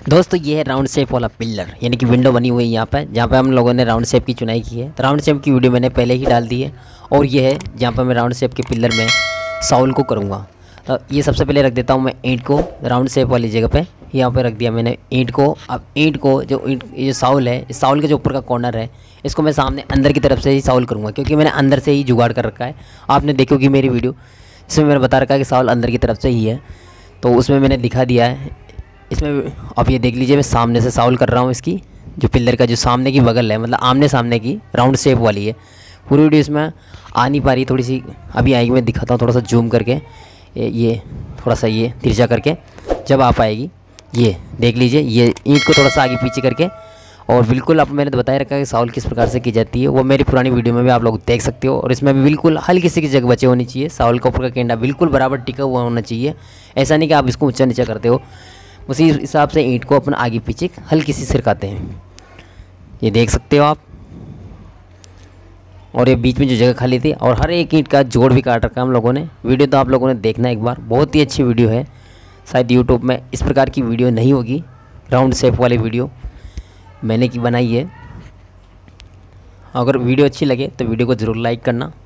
दोस्तों ये है राउंड शेप वाला पिलर, यानी कि विंडो बनी हुई है यहाँ पे, जहाँ पे हम लोगों ने राउंड शेप की चुनाई की है। तो राउंड शेप की वीडियो मैंने पहले ही डाल दी है। और ये है जहाँ पर मैं राउंड शेप के पिलर में साउल को करूँगा। तो ये सबसे पहले रख देता हूँ मैं ईंट को राउंड शेप वाली जगह पे। यहाँ पे रख दिया मैंने ईंट को। अब ईंट को जो ये साउल है, इस साउल के जो ऊपर का कॉर्नर है, इसको मैं सामने अंदर की तरफ से ही साउल करूँगा, क्योंकि मैंने अंदर से ही जुगाड़ कर रखा है। आपने देखी होगी मेरी वीडियो, इसमें मैंने बता रखा है कि साउल अंदर की तरफ से ही है, तो उसमें मैंने दिखा दिया है इसमें। अब ये देख लीजिए, मैं सामने से साउल कर रहा हूँ। इसकी जो पिलर का जो सामने की बगल है, मतलब आमने सामने की राउंड शेप वाली है। पूरी वीडियो इसमें आ नहीं पा रही, थोड़ी सी अभी आएगी, मैं दिखाता हूँ थोड़ा सा जूम करके। ये थोड़ा सा ये तिरछा करके जब आ पाएगी, ये देख लीजिए, ये ईंट को थोड़ा सा आगे पीछे करके। और बिल्कुल अब मैंने तो बताया रखा है कि साउल किस प्रकार से की जाती है, वो मेरी पुरानी वीडियो में भी आप लोग देख सकते हो। और इसमें भी बिल्कुल हल्की सी जगह बचे होनी चाहिए। साउल का ऊपर का केंडा बिल्कुल बराबर टिका हुआ होना चाहिए। ऐसा नहीं कि आप इसको ऊंचा नीचा करते हो। उसी हिसाब से ईंट को अपना आगे पीछे हल्की सी सिरकाते हैं, ये देख सकते हो आप। और ये बीच में जो जगह खाली थी, और हर एक ईंट का जोड़ भी काट रखा है हम लोगों ने। वीडियो तो आप लोगों ने देखना एक बार, बहुत ही अच्छी वीडियो है। शायद यूट्यूब में इस प्रकार की वीडियो नहीं होगी, राउंड शेप वाली वीडियो मैंने की बनाई है। अगर वीडियो अच्छी लगे तो वीडियो को ज़रूर लाइक करना।